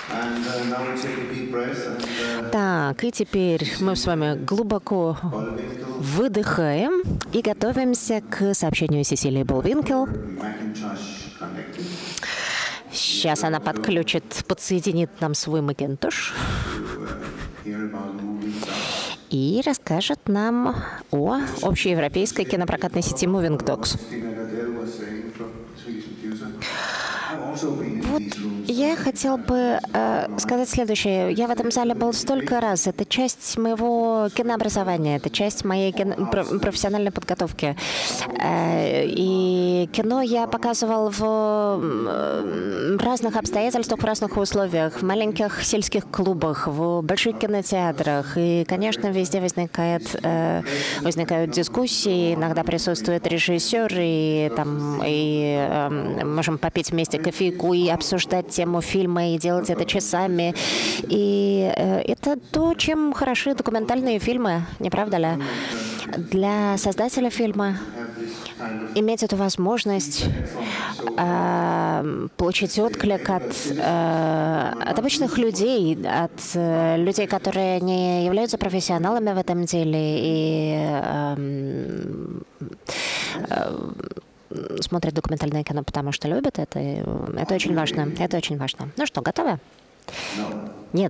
Так, и теперь мы с вами глубоко выдыхаем и готовимся к сообщению Сесилии Болвинкел. Сейчас она подсоединит нам свой Макинтош и расскажет нам о общеевропейской кинопрокатной сети Moving Dogs. Вот я хотел бы сказать следующее. Я в этом зале был столько раз. Это часть моего кинообразования, это часть моей профессиональной подготовки. И кино я показывал в разных обстоятельствах, в разных условиях, в маленьких сельских клубах, в больших кинотеатрах. И, конечно, везде возникают дискуссии, иногда присутствует режиссер, и можем попить вместе кофейку и обсуждать тему фильма, и делать это часами. И это то, чем хороши документальные фильмы, не правда ли? Для создателя фильма иметь эту возможность получить отклик от обычных людей, от людей, которые не являются профессионалами в этом деле и смотрят документальное кино, потому что любят это. Это очень важно. Это очень важно. Ну что, готовы? Нет.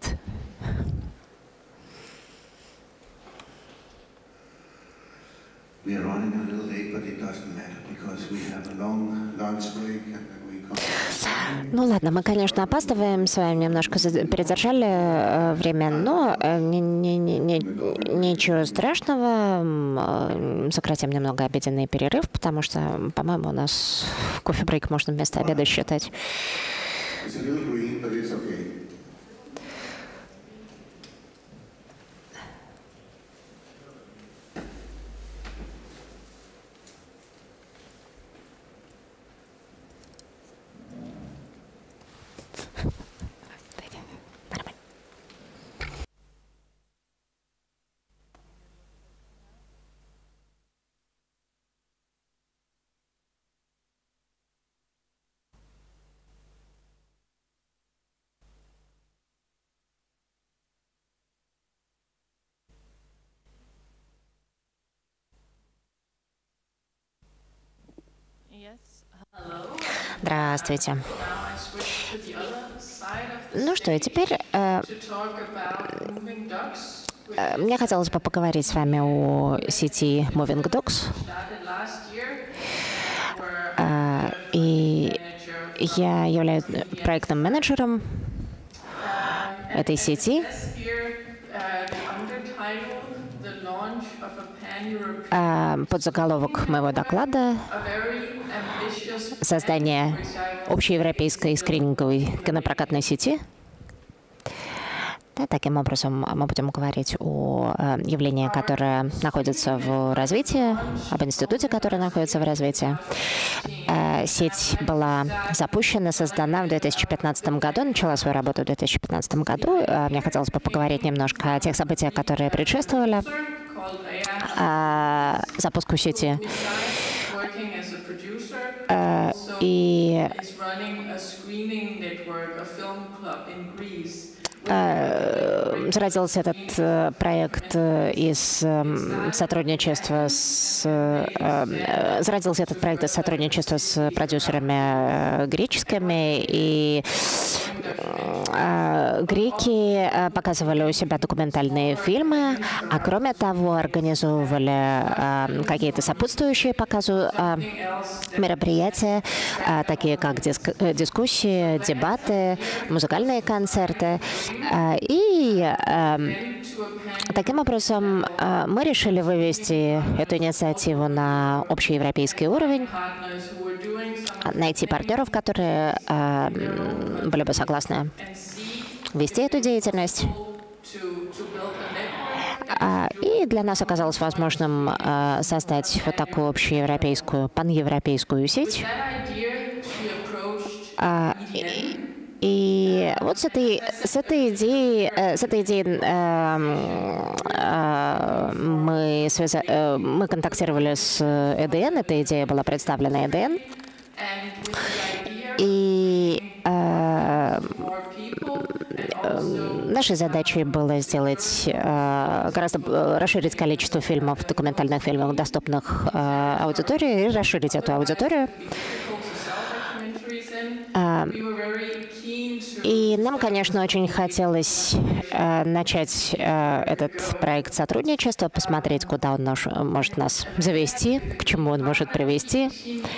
Ну ладно, мы, конечно, опаздываем с вами, немножко передержали время, но ничего страшного. Сократим немного обеденный перерыв, потому что, по-моему, у нас кофе-брейк можно вместо обеда считать. Здравствуйте. Ну что, и теперь мне хотелось бы поговорить с вами о сети Moving Dogs. И я являюсь проектным менеджером этой сети. Подзаголовок моего доклада — создание общеевропейской скрининговой кинопрокатной сети. Да, таким образом, мы будем говорить о явлении, которое находится в развитии, об институте, который находится в развитии. Сеть была запущена, создана в 2015 году, начала свою работу в 2015 году. Мне хотелось бы поговорить немножко о тех событиях, которые предшествовали запуску сети. И зародился этот проект из сотрудничества с продюсерами греческими, и греки показывали у себя документальные фильмы, а кроме того организовывали какие-то сопутствующие показу мероприятия, такие как дискуссии, дебаты, музыкальные концерты. И таким образом мы решили вывести эту инициативу на общеевропейский уровень, найти партнеров, которые были бы согласны вести эту деятельность. И для нас оказалось возможным создать вот такую общеевропейскую, паневропейскую сеть. И вот с этой идеей мы контактировали с ЭДН, эта идея была представлена ЭДН. И нашей задачей было сделать, гораздо расширить количество фильмов, документальных фильмов, доступных аудитории, и расширить эту аудиторию. И нам, конечно, очень хотелось начать этот проект сотрудничества, посмотреть, куда он может нас завести, к чему он может привести.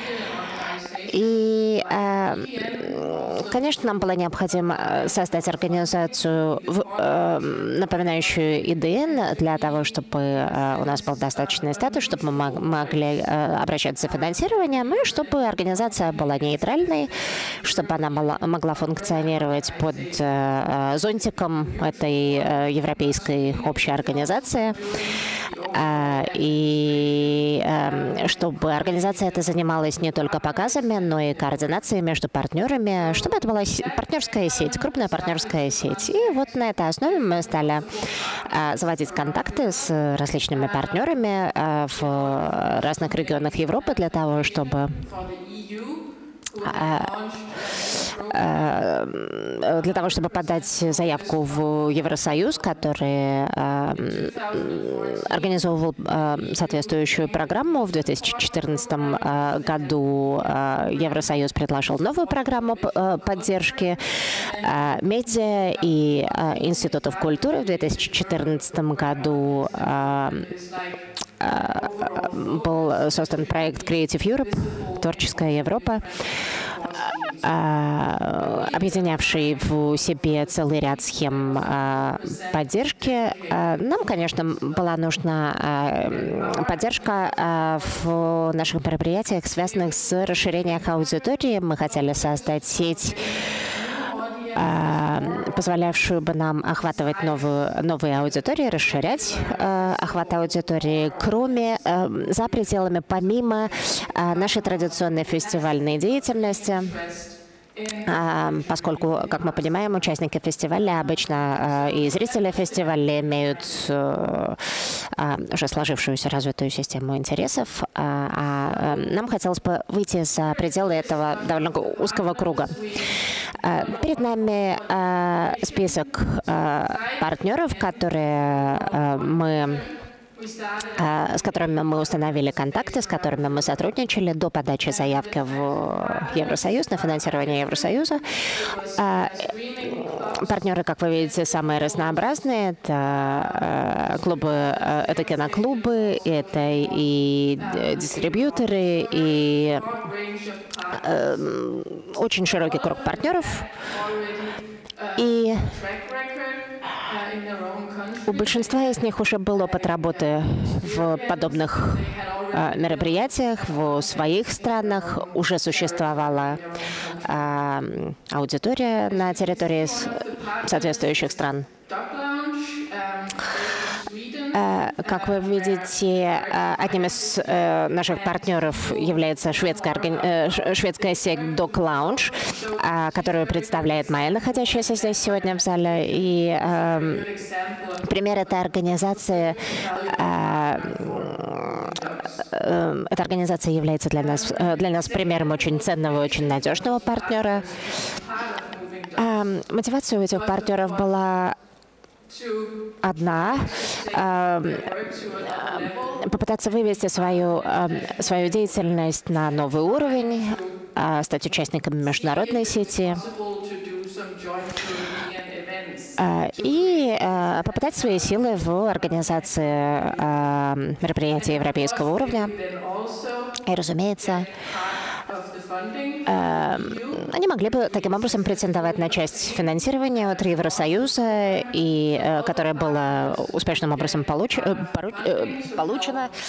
И, конечно, нам было необходимо создать организацию, напоминающую ИДН, для того, чтобы у нас был достаточный статус, чтобы мы могли обращаться за финансированием, и чтобы организация была нейтральной, чтобы она могла функционировать под зонтиком этой европейской общей организации. И чтобы организация эта занималась не только показами, но и координацией между партнерами, чтобы это была партнерская сеть, крупная партнерская сеть. И вот на этой основе мы стали заводить контакты с различными партнерами в разных регионах Европы для того, чтобы подать заявку в Евросоюз, который организовывал соответствующую программу. В 2014 году Евросоюз предложил новую программу поддержки медиа и институтов культуры. В 2014 году был создан проект Creative Europe, Творческая Европа, объединявший в себе целый ряд схем поддержки. Нам, конечно, была нужна поддержка в наших мероприятиях, связанных с расширением аудитории. Мы хотели создать сеть, позволявшую бы нам охватывать новые аудитории, расширять охват аудитории, за пределами, помимо нашей традиционной фестивальной деятельности. Поскольку, как мы понимаем, участники фестиваля обычно и зрители фестиваля имеют уже сложившуюся развитую систему интересов, нам хотелось бы выйти за пределы этого довольно узкого круга. Перед нами список партнеров, с которыми мы установили контакты, с которыми мы сотрудничали до подачи заявки в Евросоюз, на финансирование Евросоюза. Партнеры, как вы видите, самые разнообразные. Это клубы, это киноклубы, это и дистрибьюторы, и очень широкий круг партнеров. И у большинства из них уже был опыт работы в подобных мероприятиях в своих странах. Уже существовала аудитория на территории соответствующих стран. Как вы видите, одним из наших партнеров является шведская сеть Dog Lounge, которую представляет Майя, находящаяся здесь сегодня в зале. И пример этой организации, эта организация является для нас примером очень ценного, очень надежного партнера. Мотивация у этих партнеров была одна — попытаться вывести свою деятельность на новый уровень, стать участниками международной сети и попытать свои силы в организации мероприятий европейского уровня. И, разумеется, они могли бы таким образом претендовать на часть финансирования от Евросоюза, которое было успешным образом получено,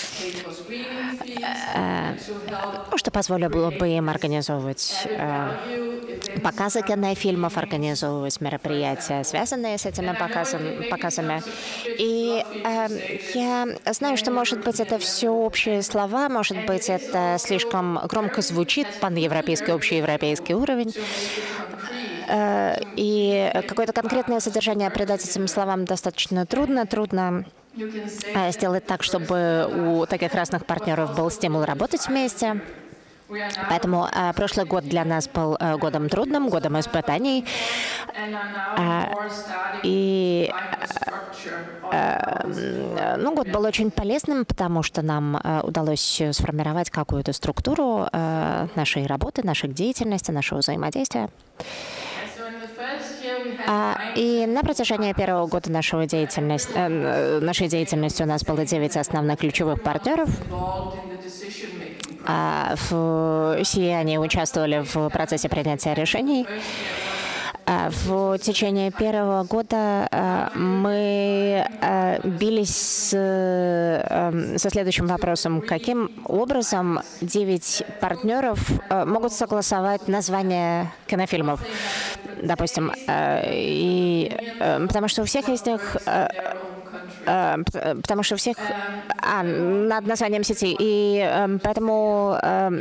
что позволило бы им организовывать показы кинофильмов, организовывать мероприятия, связанные с этими показами. И я знаю, что, может быть, это все общие слова, может быть, это слишком громко звучит, паневропейский, общеевропейский уровень. И какое-то конкретное содержание придать этим словам достаточно трудно. Трудно сделать так, чтобы у таких разных партнеров был стимул работать вместе. Поэтому прошлый год для нас был годом трудным, годом испытаний. И год был очень полезным, потому что нам удалось сформировать какую-то структуру нашей работы, нашей деятельности, нашего взаимодействия. И на протяжении первого года нашей деятельности у нас было 9 основных ключевых партнеров. Все они участвовали в процессе принятия решений. В течение первого года мы бились со следующим вопросом. Каким образом 9 партнеров могут согласовать название кинофильмов? Допустим, потому что у всех из них... Потому что у всех над названием сети, и поэтому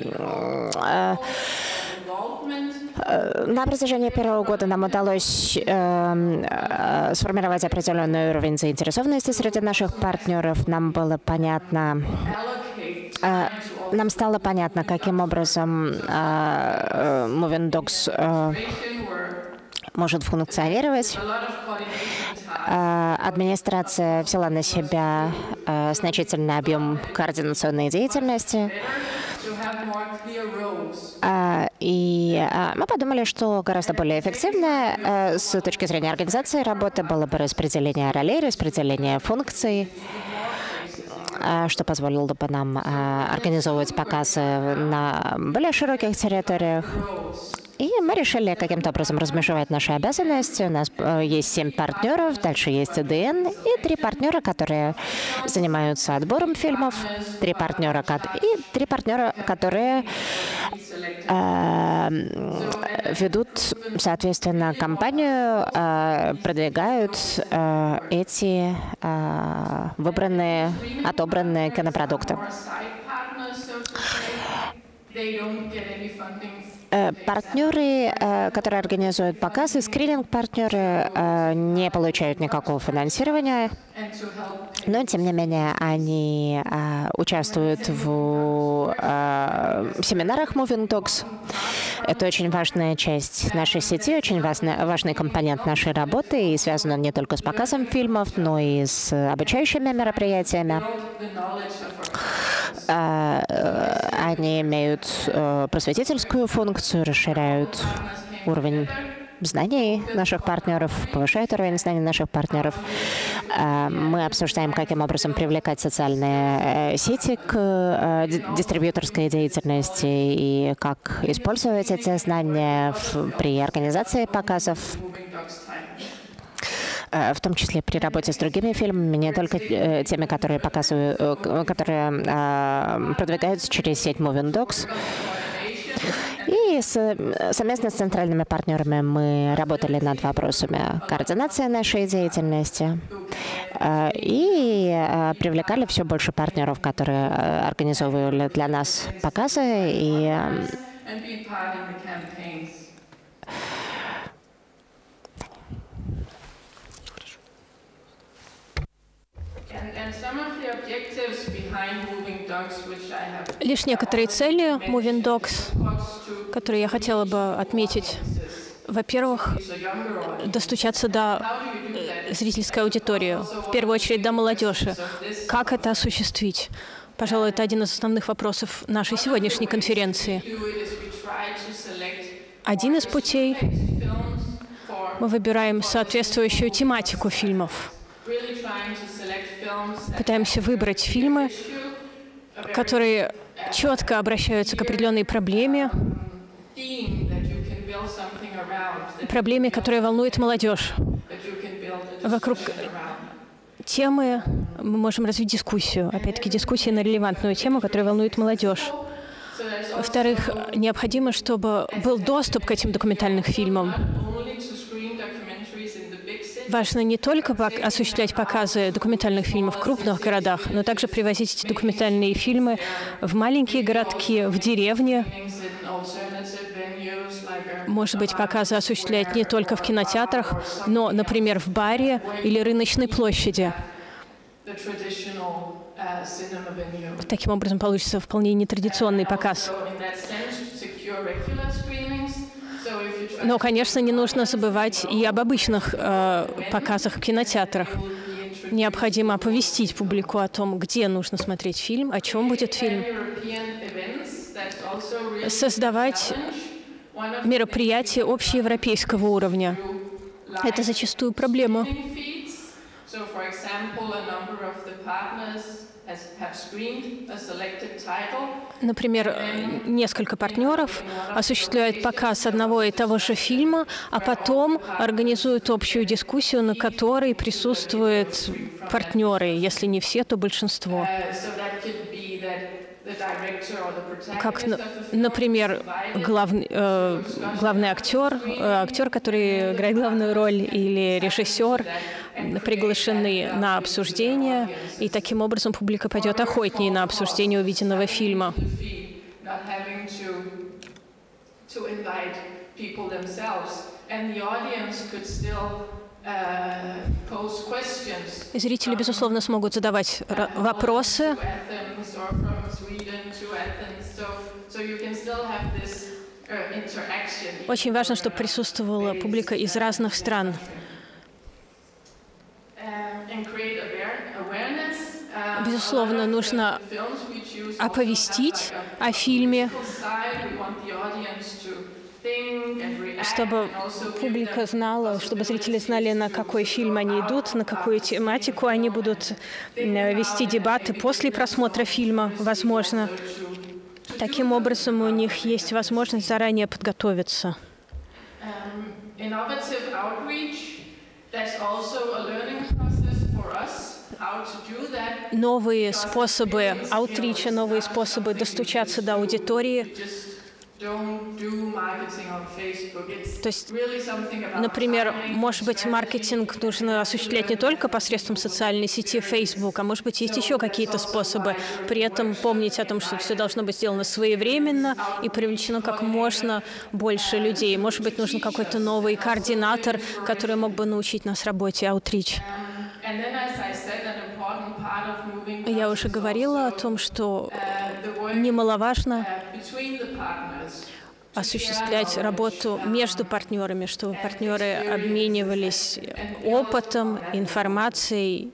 на протяжении первого года нам удалось сформировать определенный уровень заинтересованности среди наших партнеров. Нам стало понятно, каким образом Moving Docs может функционировать. Администрация взяла на себя значительный объем координационной деятельности. И мы подумали, что гораздо более эффективно с точки зрения организации работы было бы распределение ролей, распределение функций, что позволило бы нам организовывать показы на более широких территориях. И мы решили каким-то образом размежевать наши обязанности. У нас есть 7 партнеров, дальше есть ЭДН и 3 партнера, которые занимаются отбором фильмов, 3 партнера, которые ведут, соответственно, кампанию, продвигают эти отобранные кинопродукты. Партнеры, которые организуют показы, скрининг-партнеры, не получают никакого финансирования, но, тем не менее, они участвуют в семинарах Moving Docs. Это очень важная часть нашей сети, очень важный компонент нашей работы, и связан он не только с показом фильмов, но и с обучающими мероприятиями. Они имеют просветительскую функцию, расширяют уровень знаний наших партнеров, повышают уровень знаний наших партнеров. Мы обсуждаем, каким образом привлекать социальные сети к дистрибьюторской деятельности и как использовать эти знания при организации показов, в том числе при работе с другими фильмами, не только теми, которые продвигаются через сеть Moving Docs. И совместно с центральными партнерами мы работали над вопросами координации нашей деятельности и привлекали все больше партнеров, которые организовывали для нас показы и лишь некоторые цели Moving Docs, которые я хотела бы отметить. Во-первых, достучаться до зрительской аудитории, в первую очередь до молодежи. Как это осуществить? Пожалуй, это один из основных вопросов нашей сегодняшней конференции. Один из путей — мы выбираем соответствующую тематику фильмов. Пытаемся выбрать фильмы, которые четко обращаются к определенной проблеме, которая волнует молодежь. Вокруг темы мы можем развить дискуссию. Опять-таки, дискуссия на релевантную тему, которая волнует молодежь. Во-вторых, необходимо, чтобы был доступ к этим документальным фильмам. Важно не только осуществлять показы документальных фильмов в крупных городах, но также привозить эти документальные фильмы в маленькие городки, в деревни. Может быть, показы осуществлять не только в кинотеатрах, но, например, в баре или рыночной площади. Таким образом, получится вполне нетрадиционный показ. Но, конечно, не нужно забывать и об обычных показах в кинотеатрах. Необходимо оповестить публику о том, где нужно смотреть фильм, о чем будет фильм. Создавать мероприятия общеевропейского уровня. Это зачастую проблема. Например, несколько партнеров осуществляют показ одного и того же фильма, а потом организуют общую дискуссию, на которой присутствуют партнеры. Если не все, то большинство. Как, например, главный актер, который играет главную роль, или режиссер приглашены на обсуждение, и таким образом публика пойдет охотнее на обсуждение увиденного фильма. Зрители, безусловно, смогут задавать вопросы. Очень важно, чтобы присутствовала публика из разных стран. Безусловно, нужно оповестить о фильме, чтобы публика знала, чтобы зрители знали, на какой фильм они идут, на какую тематику они будут вести дебаты после просмотра фильма, возможно. Таким образом, у них есть возможность заранее подготовиться. Новые способы аутрича, новые способы достучаться до аудитории. То есть, например, может быть, маркетинг нужно осуществлять не только посредством социальной сети Facebook, а может быть, есть еще какие-то способы. При этом помнить о том, что все должно быть сделано своевременно и привлечено как можно больше людей. Может быть, нужен какой-то новый координатор, который мог бы научить нас работе аутрич. Я уже говорила о том, что немаловажно осуществлять работу между партнерами, чтобы партнеры обменивались опытом, информацией.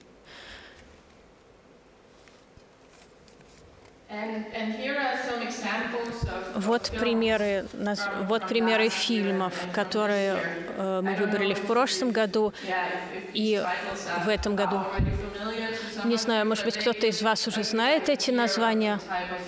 Вот примеры фильмов, которые мы выбрали в прошлом году и в этом году. Не знаю, может быть, кто-то из вас уже знает эти названия,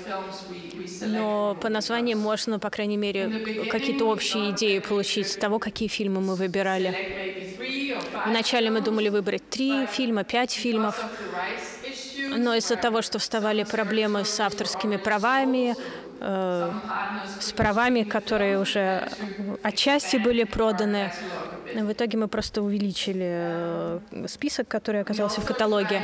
но по названиям можно, по крайней мере, какие-то общие идеи получить с того, какие фильмы мы выбирали. Вначале мы думали выбрать 3 фильма, 5 фильмов, но из-за того, что вставали проблемы с авторскими правами, с правами, которые уже отчасти были проданы, в итоге мы просто увеличили список, который оказался в каталоге.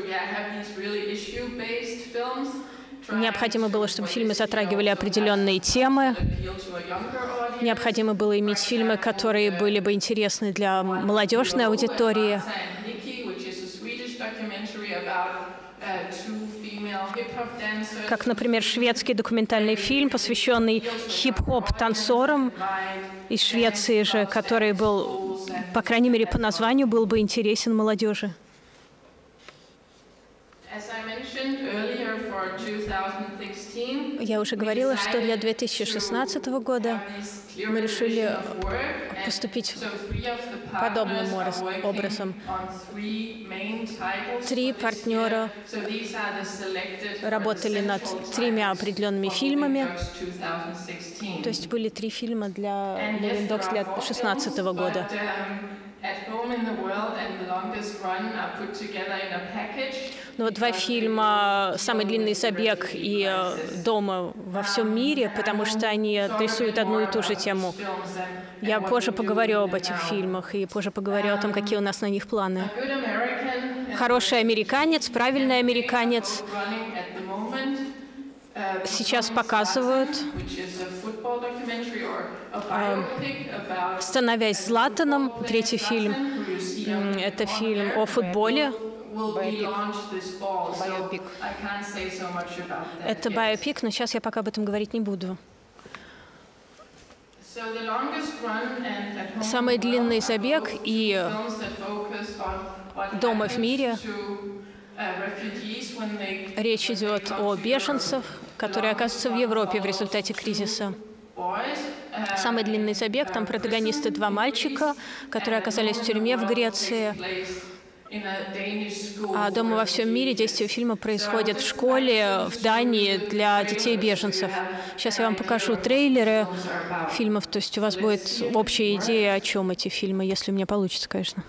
Необходимо было, чтобы фильмы затрагивали определенные темы. Необходимо было иметь фильмы, которые были бы интересны для молодежной аудитории. Как, например, шведский документальный фильм, посвященный хип-хоп-танцорам из Швеции же, который был, по крайней мере, по названию, был бы интересен молодежи. Я уже говорила, что для 2016 года мы решили поступить подобным образом. 3 партнера работали над 3 определенными фильмами. То есть были 3 фильма для Moving Docs для 2016 года. Но вот 2 фильма «Самый длинный забег» и «Дома во всем мире», потому что они рисуют одну и ту же тему. Я позже поговорю об этих фильмах и позже поговорю о том, какие у нас на них планы. «Хороший американец», «Правильный американец» сейчас показывают, «Становясь Златаном», 3-й фильм. Это фильм о футболе. Байопик. Это байопик, но сейчас я пока об этом говорить не буду. Самый длинный забег и дома в мире. Речь идет о беженцах, которые оказываются в Европе в результате кризиса. Самый длинный забег, там протагонисты два мальчика, которые оказались в тюрьме в Греции. А «Дома во всем мире» действие фильма происходит в школе в Дании для детей-беженцев. Сейчас я вам покажу трейлеры фильмов, то есть у вас будет общая идея, о чем эти фильмы, если у меня получится, конечно.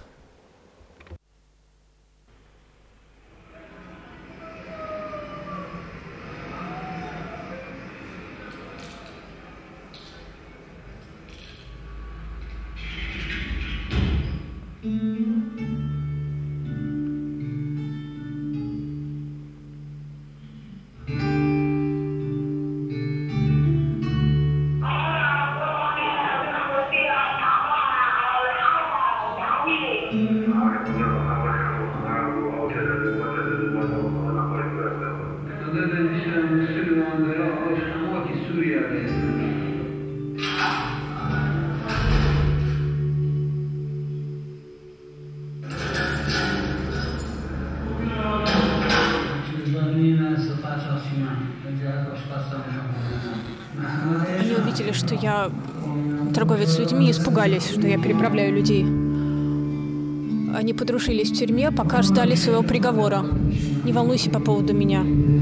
Они увидели, что я торговец людьми, испугались, что я переправляю людей. Они подружились в тюрьме, пока ждали своего приговора. Не волнуйся по поводу меня.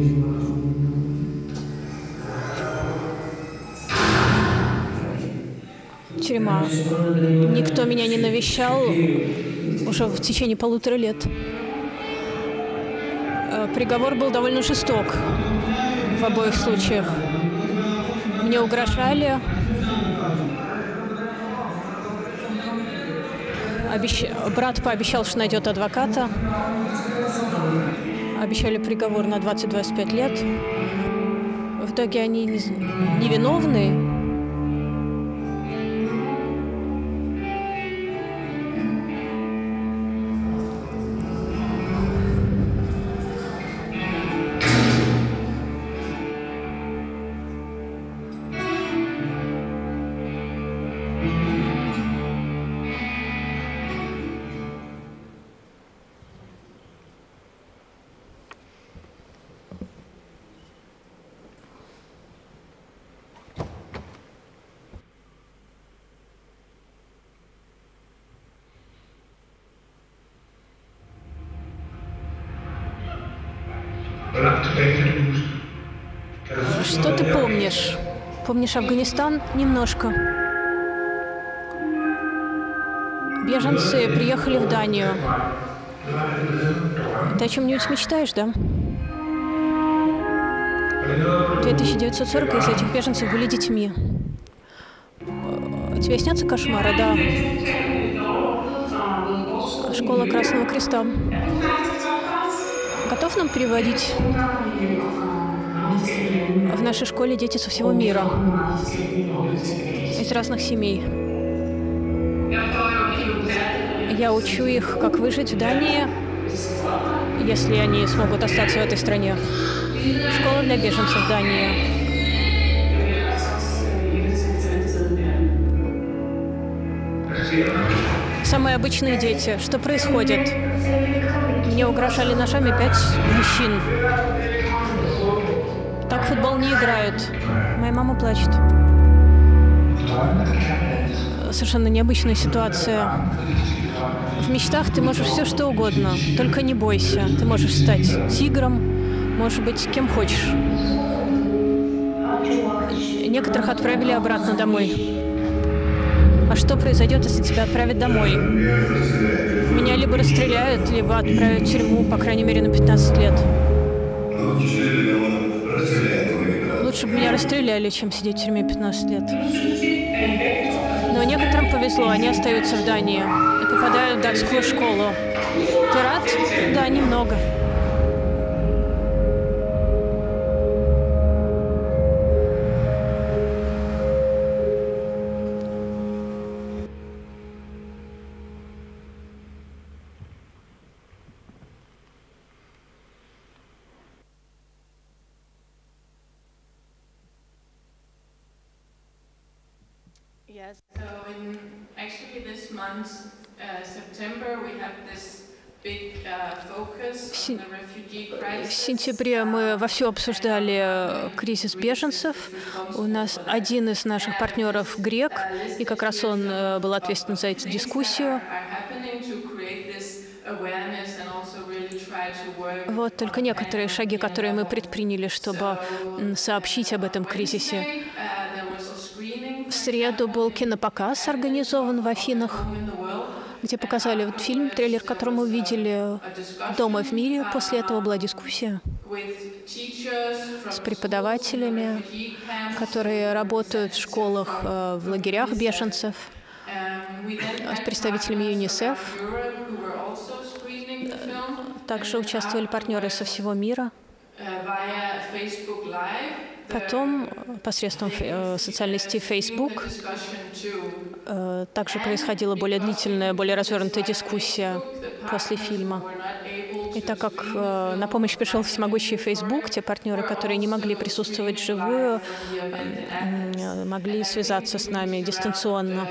Тюрьма. Никто меня не навещал уже в течение 1,5 лет. Приговор был довольно жесток в обоих случаях. Мне угрожали. Брат пообещал, что найдет адвоката. Обещали приговор на 20-25 лет. В итоге они невиновны. Что ты помнишь? Помнишь Афганистан? Немножко. Беженцы приехали в Данию. Ты о чем-нибудь мечтаешь, да? 2940 из этих беженцев были детьми. Тебе снятся кошмары? Да. Школа Красного Креста. Готов нам переводить? В нашей школе дети со всего мира, из разных семей. Я учу их, как выжить в Дании, если они смогут остаться в этой стране. Школа для беженцев в Дании. Самые обычные дети. Что происходит? Мне угрожали ножами 5 мужчин. Так в футбол не играют. Моя мама плачет. Совершенно необычная ситуация. В мечтах ты можешь все, что угодно, только не бойся. Ты можешь стать тигром, можешь быть кем хочешь. Некоторых отправили обратно домой. А что произойдет, если тебя отправят домой? Меня либо расстреляют, либо отправят в тюрьму, по крайней мере, на 15 лет. Лучше бы меня расстреляли, чем сидеть в тюрьме 15 лет. Но некоторым повезло, они остаются в Дании и попадают в датскую школу. Ты рад? Да, немного. В сентябре мы вовсю обсуждали кризис беженцев. У нас один из наших партнеров грек, и как раз он был ответственен за эту дискуссию. Вот только некоторые шаги, которые мы предприняли, чтобы сообщить об этом кризисе. В среду был кинопоказ, организован в Афинах, где показали фильм, трейлер, который мы увидели «Дома в мире». После этого была дискуссия с преподавателями, которые работают в школах, в лагерях беженцев, с представителями ЮНИСЕФ. Также участвовали партнеры со всего мира. Потом, посредством социальной сети Facebook, также происходила более длительная, более развернутая дискуссия после фильма. И так как на помощь пришел всемогущий Facebook, те партнеры, которые не могли присутствовать вживую, могли связаться с нами дистанционно.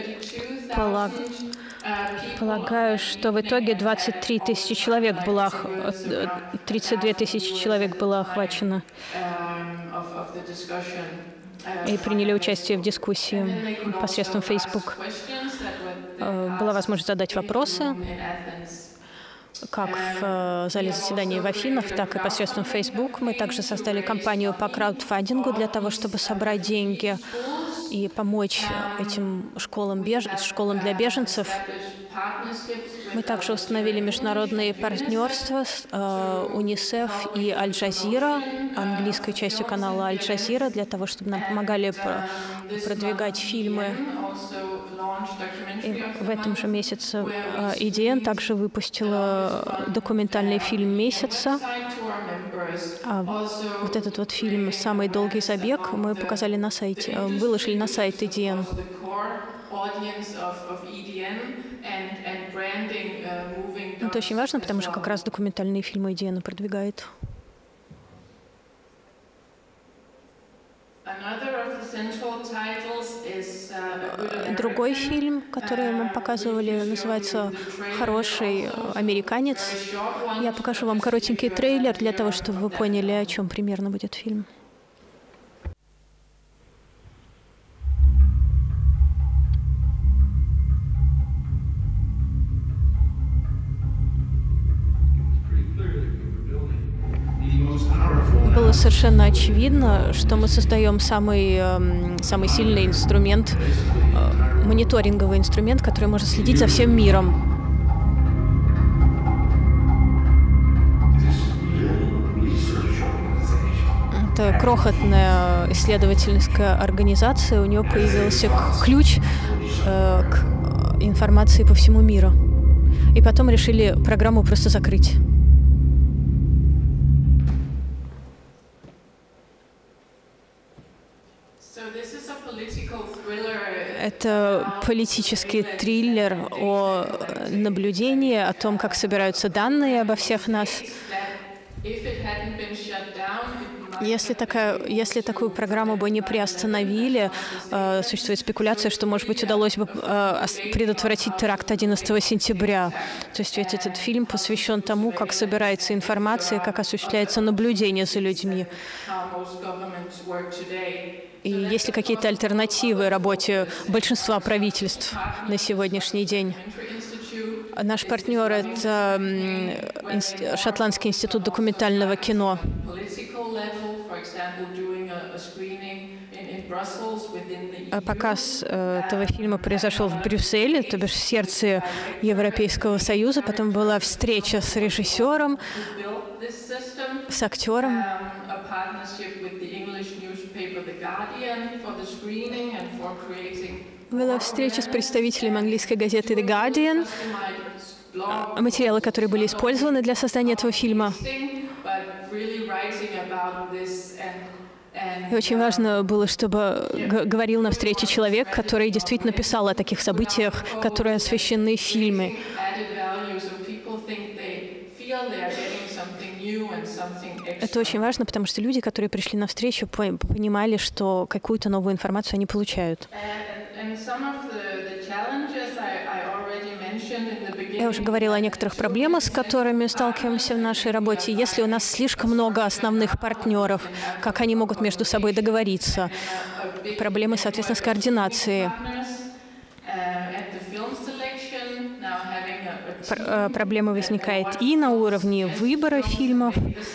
Полагаю, что в итоге 32 тысячи человек было охвачено и приняли участие в дискуссии посредством Facebook. Была возможность задать вопросы, как в зале заседаний в Афинах, так и посредством Facebook. Мы также создали кампанию по краудфандингу для того, чтобы собрать деньги и помочь этим школам для беженцев. Мы также установили международные партнерства с УНИСЕФ и Аль-Джазира, английской частью канала Аль-Джазира, для того, чтобы нам помогали продвигать фильмы. И в этом же месяце EDN также выпустила документальный фильм месяца. Вот этот вот фильм «Самый долгий забег» мы показали на сайте, выложили на сайт EDN. Это очень важно, потому что как раз документальные фильмы EDN продвигает. Другой фильм, который мы показывали, называется «Хороший американец». Я покажу вам коротенький трейлер для того, чтобы вы поняли, о чем примерно будет фильм. Было совершенно очевидно, что мы создаем самый сильный инструмент, мониторинговый инструмент, который может следить за всем миром. Это крохотная исследовательская организация, у нее появился ключ к информации по всему миру. И потом решили программу просто закрыть. Это политический триллер о наблюдении, о том, как собираются данные обо всех нас. Если такую программу бы не приостановили, существует спекуляция, что, может быть, удалось бы предотвратить теракт 11 сентября. То есть ведь этот фильм посвящен тому, как собирается информация, как осуществляется наблюдение за людьми. И есть ли какие-то альтернативы работе большинства правительств на сегодняшний день? Наш партнер — это Шотландский институт документального кино. Показ этого фильма произошел в Брюсселе, то бишь в сердце Европейского Союза. Потом была встреча с режиссером, с актером. Была встреча с представителем английской газеты The Guardian, материалы, которые были использованы для создания этого фильма. И очень важно было, чтобы говорил на встрече человек, который действительно писал о таких событиях, которые освещены в фильме. Это очень важно, потому что люди, которые пришли на встречу, понимали, что какую-то новую информацию они получают. Я уже говорила о некоторых проблемах, с которыми сталкиваемся в нашей работе. Если у нас слишком много основных партнеров, как они могут между собой договориться? Проблемы, соответственно, с координацией. Проблема возникает и на уровне выбора фильмов.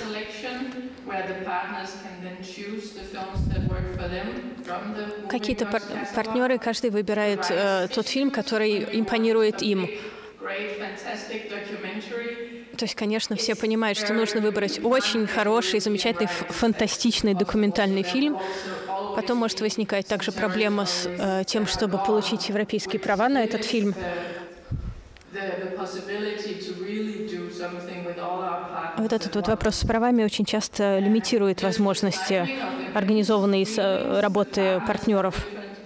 Какие-то партнеры, каждый выбирает тот фильм, который импонирует им. То есть, конечно, все понимают, что нужно выбрать очень хороший, замечательный, фантастичный документальный фильм. Потом может возникать также проблема с тем, чтобы получить европейские права на этот фильм. Вот этот вот вопрос с правами очень часто лимитирует возможности организованной работы партнеров.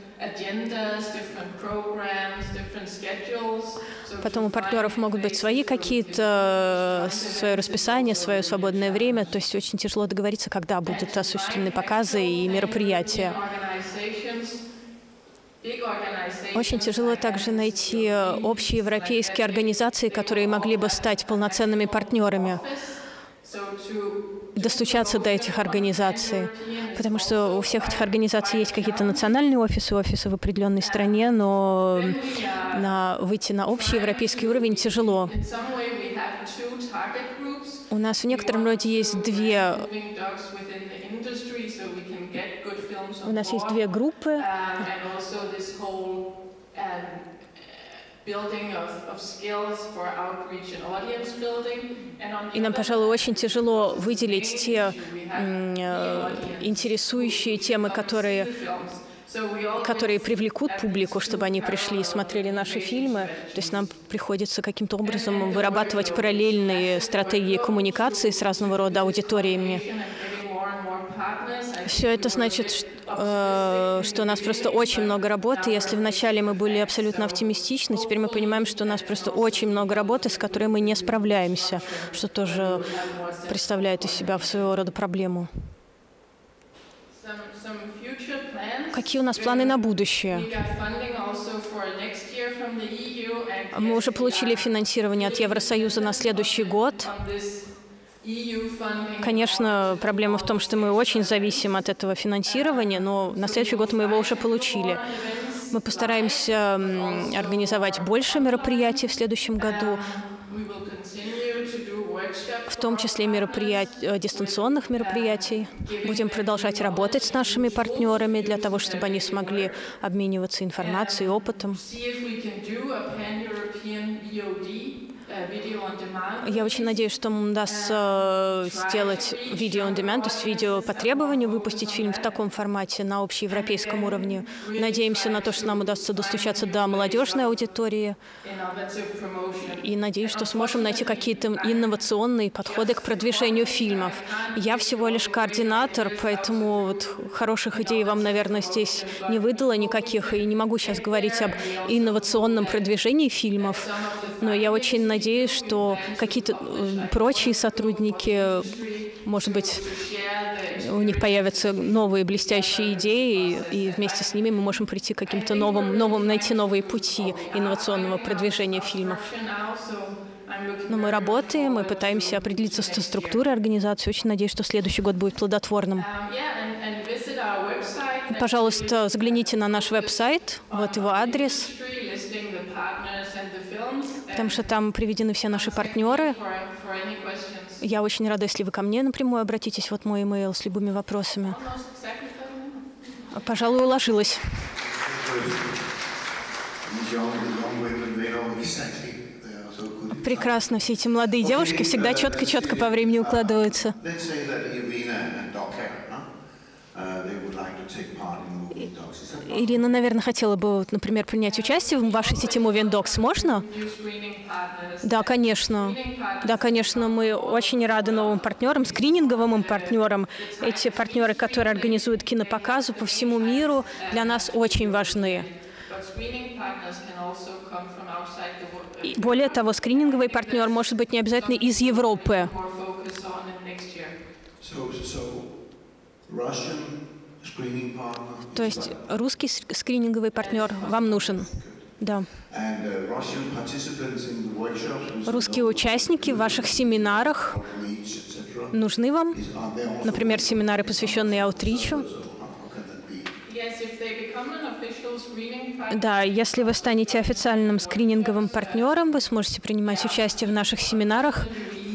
Потом у партнеров могут быть свои какие-то, свое расписание, свое свободное время. То есть очень тяжело договориться, когда будут осуществлены показы и мероприятия. Очень тяжело также найти общие европейские организации, которые могли бы стать полноценными партнерами, достучаться до этих организаций. Потому что у всех этих организаций есть какие-то национальные офисы в определенной стране, но выйти на общий европейский уровень тяжело. У нас в некотором роде есть две группы. И нам, пожалуй, очень тяжело выделить те интересующие темы, которые привлекут публику, чтобы они пришли и смотрели наши фильмы. То есть нам приходится каким-то образом вырабатывать параллельные стратегии коммуникации с разного рода аудиториями. Все это значит, что у нас просто очень много работы. Если вначале мы были абсолютно оптимистичны, теперь мы понимаем, что у нас просто очень много работы, с которой мы не справляемся, что тоже представляет из себя своего рода проблему. Какие у нас планы на будущее? Мы уже получили финансирование от Евросоюза на следующий год. Конечно, проблема в том, что мы очень зависим от этого финансирования, но на следующий год мы его уже получили. Мы постараемся организовать больше мероприятий в следующем году, в том числе дистанционных мероприятий. Будем продолжать работать с нашими партнерами для того, чтобы они смогли обмениваться информацией, опытом. Я очень надеюсь, что нам удастся сделать видео on demand, то есть видео по требованию, выпустить фильм в таком формате на общеевропейском уровне. Надеемся на то, что нам удастся достучаться до молодежной аудитории. И надеюсь, что сможем найти какие-то инновационные подходы к продвижению фильмов. Я всего лишь координатор, поэтому вот хороших идей вам, наверное, здесь не выдала никаких, и не могу сейчас говорить об инновационном продвижении фильмов. Но я очень надеюсь, что какие-то прочие сотрудники, может быть, у них появятся новые блестящие идеи, и вместе с ними мы можем прийти к каким-то найти новые пути инновационного продвижения фильмов. Но мы работаем, мы пытаемся определиться со структурой организации. Очень надеюсь, что следующий год будет плодотворным. Пожалуйста, загляните на наш веб-сайт, вот его адрес, потому что там приведены все наши партнеры. Я очень рада, если вы ко мне напрямую обратитесь. Вот мой имейл с любыми вопросами. Пожалуй, уложилась. Прекрасно. Все эти молодые девушки всегда четко-четко по времени укладываются. Ирина, наверное, хотела бы, например, принять участие в вашей сети Moving Docs. Можно? Да, конечно. Да, конечно, мы очень рады новым партнерам, скрининговым партнерам. Эти партнеры, которые организуют кинопоказы по всему миру, для нас очень важны. И более того, скрининговый партнер может быть не обязательно из Европы. То есть русский скрининговый партнер вам нужен? Да. Русские участники в ваших семинарах нужны вам? Например, семинары, посвященные аутричу? Да, если вы станете официальным скрининговым партнером, вы сможете принимать участие в наших семинарах.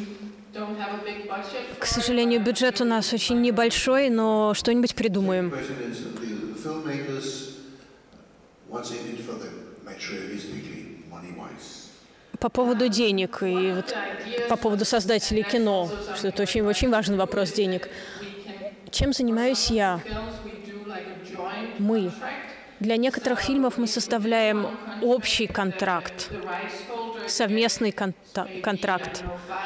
К сожалению, бюджет у нас очень небольшой, но что-нибудь придумаем. По поводу денег и вот по поводу создателей кино, что это очень важный вопрос денег. Чем занимаюсь я? Мы. Для некоторых фильмов мы составляем общий контракт, совместный контракт.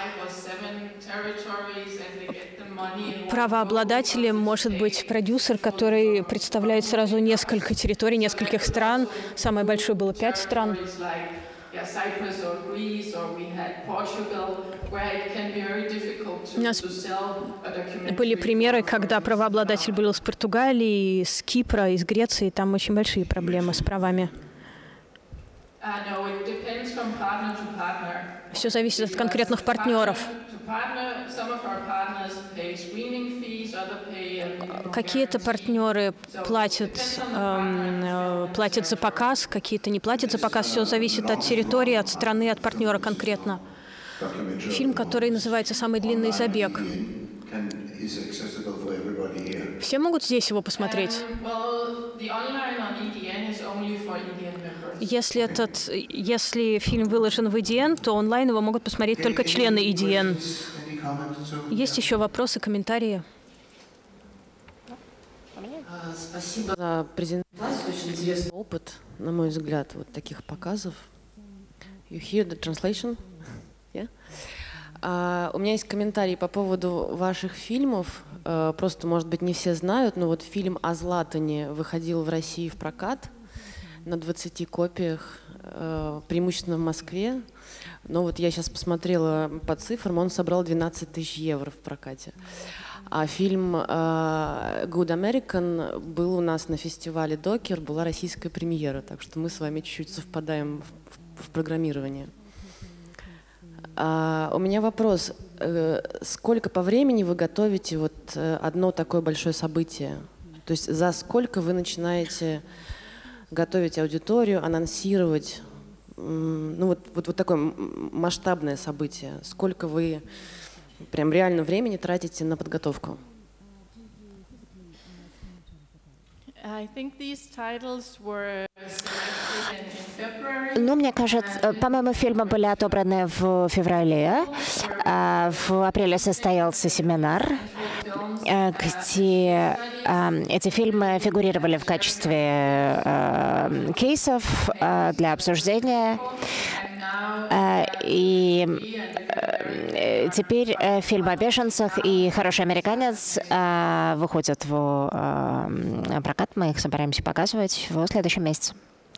Правообладателем может быть продюсер, который представляет сразу несколько территорий, нескольких стран. Самое большое было 5 стран. У нас были примеры, когда правообладатель был из Португалии, из Кипра, из Греции. Там очень большие проблемы с правами. Все зависит от конкретных партнеров. Какие-то партнеры платят за показ, какие-то не платят за показ. Все зависит от территории, от страны, от партнера конкретно. Фильм, который называется «Самый длинный забег». Все могут здесь его посмотреть? Если фильм выложен в EDN, то онлайн его могут посмотреть только члены EDN. Есть еще вопросы, комментарии? Спасибо за презентацию. Очень интересный опыт, на мой взгляд, вот таких показов. You hear the translation? Yeah? У меня есть комментарий по поводу ваших фильмов. Просто, может быть, не все знают, но вот фильм о Златане выходил в России в прокат на 20 копиях, преимущественно в Москве. Но вот я сейчас посмотрела по цифрам, он собрал 12 тысяч евро в прокате. А фильм Good American был у нас на фестивале Докер, была российская премьера, так что мы с вами чуть-чуть совпадаем в программировании. У меня вопрос. Сколько по времени вы готовите вот одно такое большое событие? То есть за сколько вы начинаете готовить аудиторию, анонсировать вот такое масштабное событие? Сколько вы прям реально времени тратите на подготовку? Ну, мне кажется, по-моему, фильмы были отобраны в феврале. В апреле состоялся семинар, где эти фильмы фигурировали в качестве кейсов для обсуждения. И теперь фильм о беженцах и «Хороший американец» выходят в прокат. Мы их собираемся показывать в следующем месяце.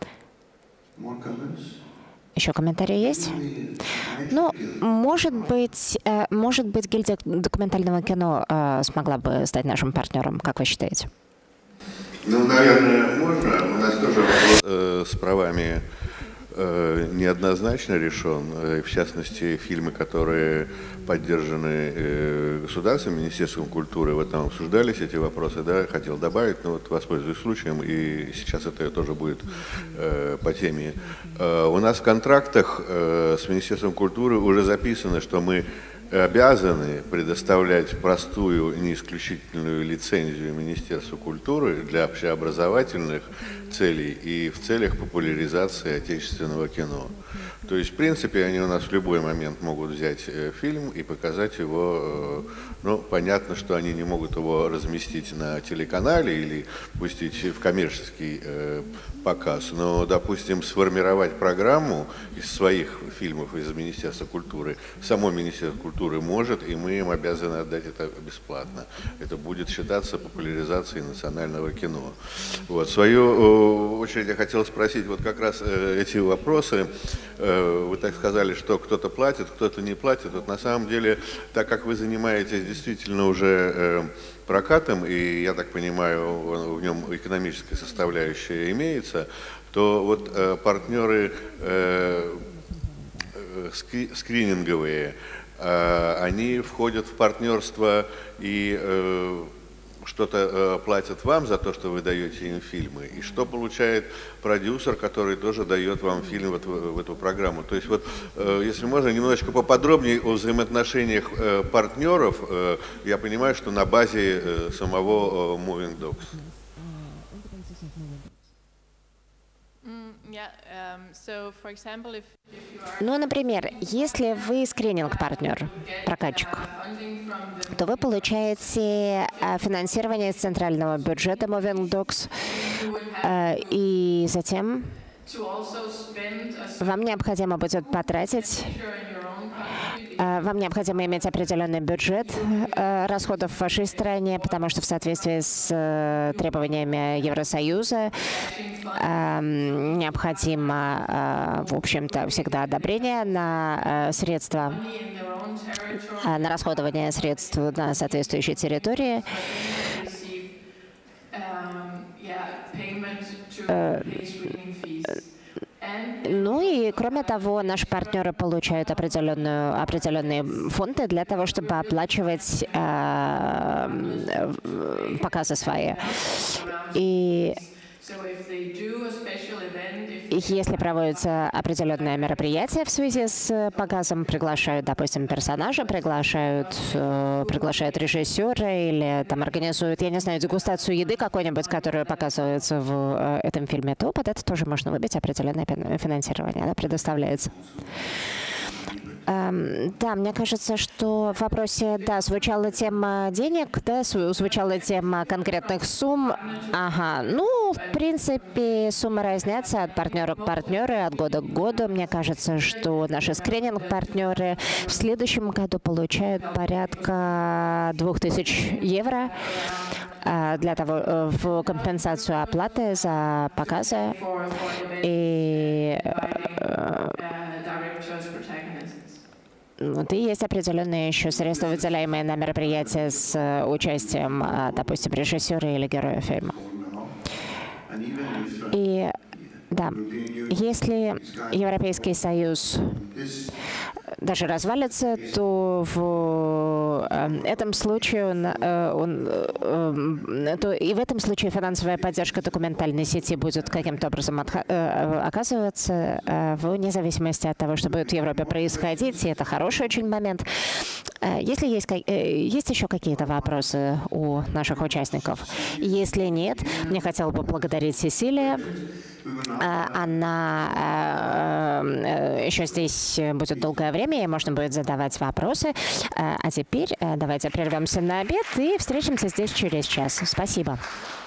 Еще комментарии есть? Ну, может быть, гильдия документального кино смогла бы стать нашим партнером, как вы считаете? Ну, наверное, можно. У нас тоже вопрос с правами неоднозначно решен. В частности, фильмы, которые поддержаны государством, Министерством культуры, в этом обсуждались эти вопросы, да, хотел добавить, но вот воспользуюсь случаем, и сейчас это тоже будет по теме. У нас в контрактах с Министерством культуры уже записано, что мы обязаны предоставлять простую, не исключительную лицензию Министерству культуры для общеобразовательных целей и в целях популяризации отечественного кино. То есть, в принципе, они у нас в любой момент могут взять фильм и показать его. Ну, понятно, что они не могут его разместить на телеканале или пустить в коммерческий показ, но, допустим, сформировать программу из своих фильмов из Министерства культуры, само Министерство культуры культуры может, и мы им обязаны отдать это бесплатно. Это будет считаться популяризацией национального кино. Вот. В свою очередь я хотел спросить вот как раз эти вопросы. Вы так сказали, что кто-то платит, кто-то не платит. Вот на самом деле, так как вы занимаетесь действительно уже прокатом, и, я так понимаю, в нем экономическая составляющая имеется, то вот партнеры скрининговые, они входят в партнерство и что-то платят вам за то, что вы даете им фильмы, и что получает продюсер, который тоже дает вам фильм вот в эту программу. То есть вот, если можно, немножечко поподробнее о взаимоотношениях партнеров. Я понимаю, что на базе самого Moving Docs. Ну, например, если вы скрининг-партнер, прокатчик, то вы получаете финансирование из центрального бюджета Moving Docs, и затем вам необходимо будет потратить, вам необходимо иметь определенный бюджет расходов в вашей стране, потому что в соответствии с требованиями Евросоюза необходимо, в общем-то, всегда одобрение на средства, на расходование средств на соответствующей территории. Ну и, кроме того, наши партнеры получают определенные фонды для того, чтобы оплачивать показы свои. И если проводятся определенные мероприятия в связи с показом, приглашают, допустим, персонажа, приглашают режиссера или там организуют, я не знаю, дегустацию еды какой-нибудь, которая показывается в этом фильме, то под это тоже можно выбить определенное финансирование, оно предоставляется. Да, мне кажется, что в вопросе, да, звучала тема денег, да, звучала тема конкретных сумм. Ага, ну, в принципе, суммы разнятся от партнера к партнеру, от года к году. Мне кажется, что наши скрининг-партнеры в следующем году получают порядка 2000 евро для того, в компенсацию оплаты за показы. И вот, и есть определенные еще средства, выделяемые на мероприятия с участием, допустим, режиссера или героя фильма. И да, если Европейский Союз даже развалится, то в этом случае и в этом случае финансовая поддержка документальной сети будет каким-то образом оказываться вне зависимости от того, что будет в Европе происходить. И это хороший очень момент. Если есть еще какие-то вопросы у наших участников? Если нет, мне хотела бы поблагодарить Сесилия. Она еще здесь будет долгое время, и можно будет задавать вопросы. А теперь давайте прервемся на обед и встретимся здесь через час. Спасибо.